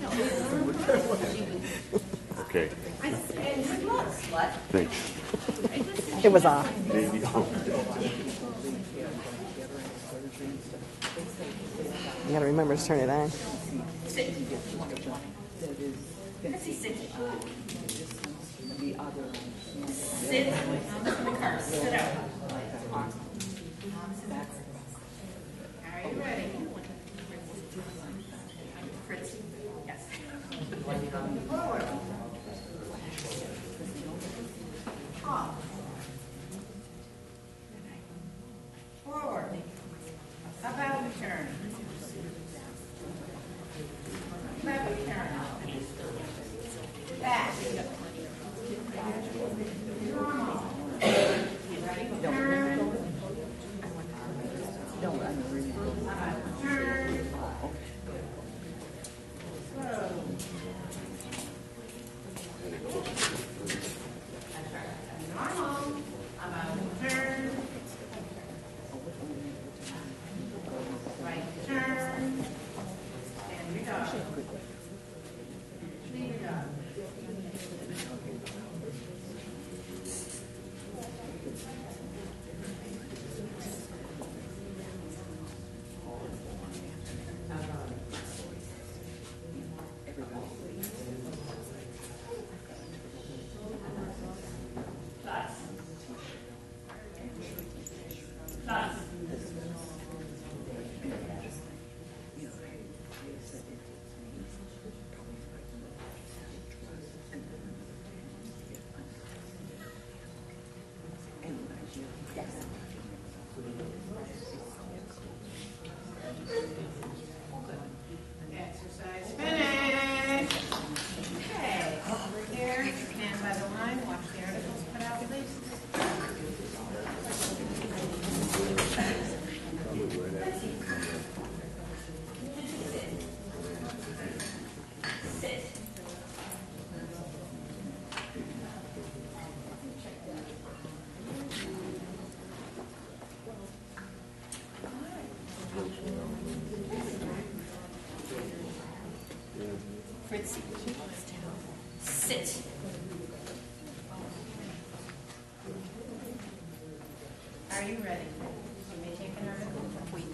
Okay. Thanks. It was off. You gotta remember to turn it on. Sit. Fritzi, sit. Sit. In the car. Sit out. Are you ready? Fritzi. Yes. Forward. Off. Forward. About turn. About turn. Back. Normal. Ready? Turn. Turn. Slow. Normal. About turn. Right turn. And your dog. Leave your dog. Exercise finished. Okay, over here, stand by the line, watch the articles put out, please. Sit. Fritzi. Sit. Are you ready? You may take an article. Wait.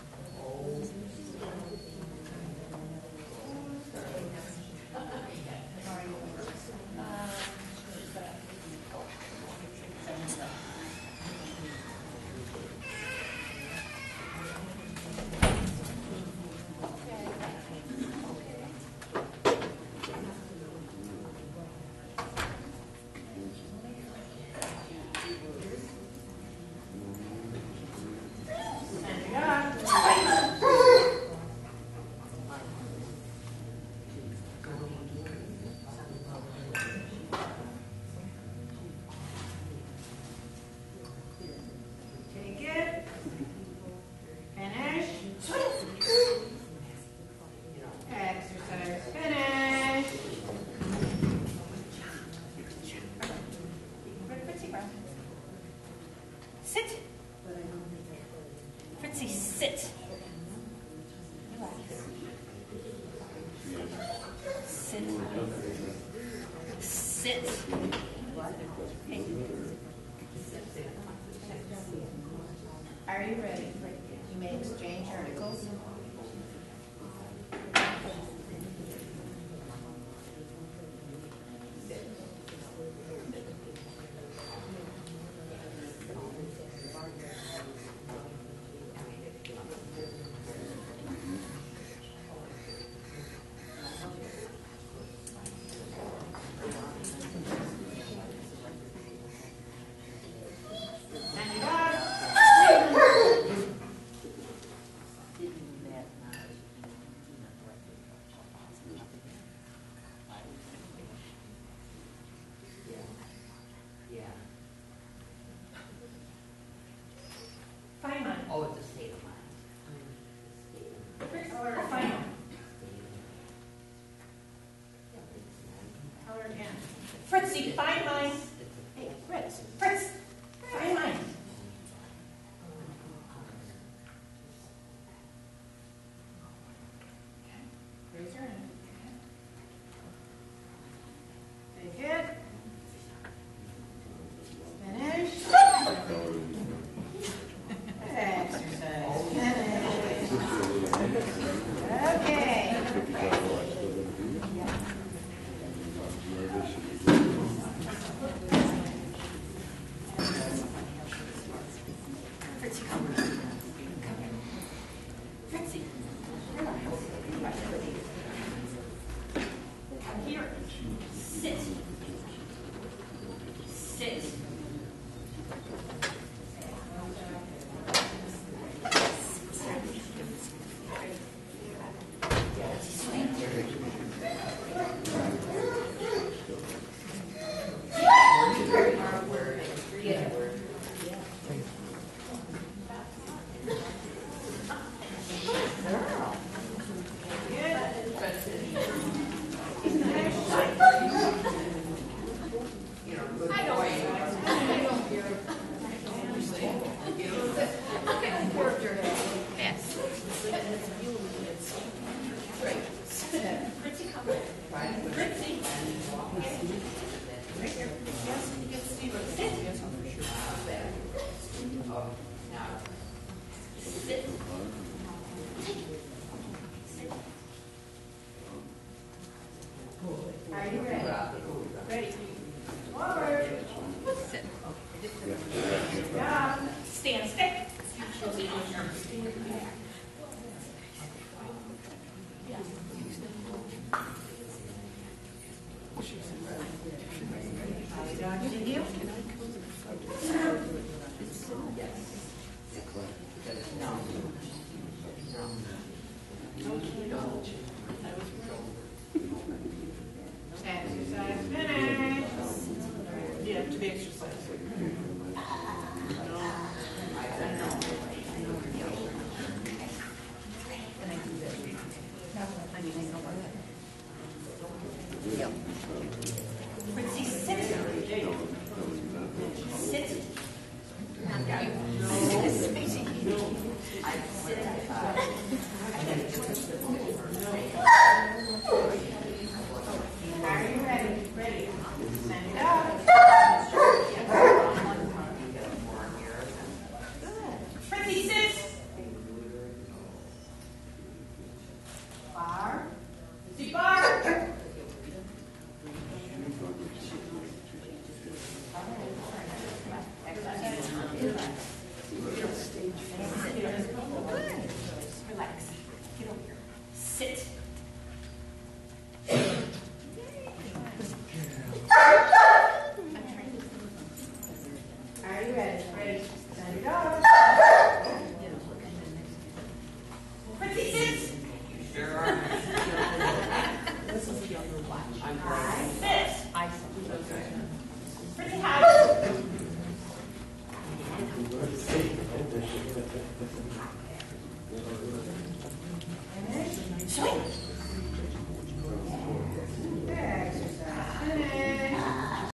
Take it. Finish. Exercise finish. Fritzi, sit. Fritzi, sit. Relax. Sit. Sit. Hey. Are you ready? You may exchange articles. And you got it. Fine, man. Oh, it's a state of mind. Color fine. Color again. Fritzi, find mine. Hey, Fritz. Fritz, find mine. Raise your hand. Sit. Sit. Are you ready? Ready. Forward. Sit. Yeah. Stand. Stay. Exercise finished. Yeah, to be exercise. Fritzi, sit. Sit. Are you ready? Ready. Stand it up. Fritzi, sit. Bar. Fritzi, bar. Relax. Get over here. Sit. Are you ready? Ready. Stand it up. Fritzi, sit. This is the younger watch. Sit.